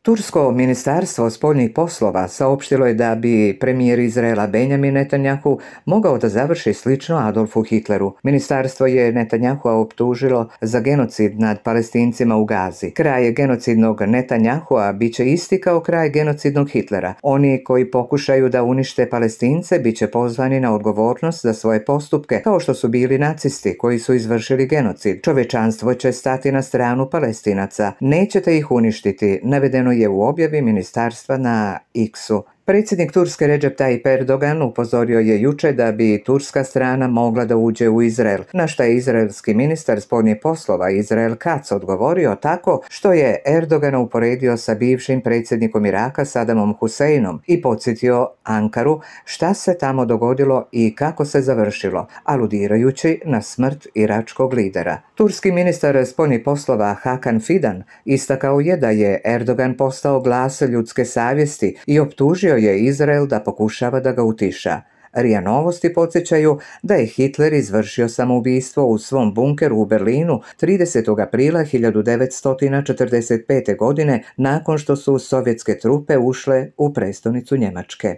Tursko ministarstvo spoljnih poslova saopštilo je da bi premijer Izraela Benjamin Netanjahu mogao da završi slično Adolfu Hitleru. Ministarstvo je Netanjahua optužilo za genocid nad Palestincima u Gazi. Kraj genocidnog Netanjahua bit će isti kao kraj genocidnog Hitlera. Oni koji pokušaju da unište Palestince bit će pozvani na odgovornost za svoje postupke, kao što su bili nacisti koji su izvršili genocid. Čovečanstvo će stati na stranu Palestinaca. Nećete ih uništiti, navedeno je u objavi ministarstva na X-u. Predsjednik Turske Recep Tayyip Erdogan upozorio je juče da bi turska strana mogla da uđe u Izrael, na što je izraelski ministar spoljnih poslova Israel Katz odgovorio tako što je Erdogana uporedio sa bivšim predsjednikom Iraka Sadamom Huseinom i podsjetio Ankaru šta se tamo dogodilo i kako se završilo, aludirajući na smrt iračkog lidera. Turski ministar spoljnih poslova Hakan Fidan istakao je da je Erdogan postao glas ljudske savjesti i optužio je Izrael da pokušava da ga utiša. RIA Novosti podsjećaju da je Hitler izvršio samoubistvo u svom bunkeru u Berlinu 30. aprila 1945. godine nakon što su sovjetske trupe ušle u prestonicu Njemačke.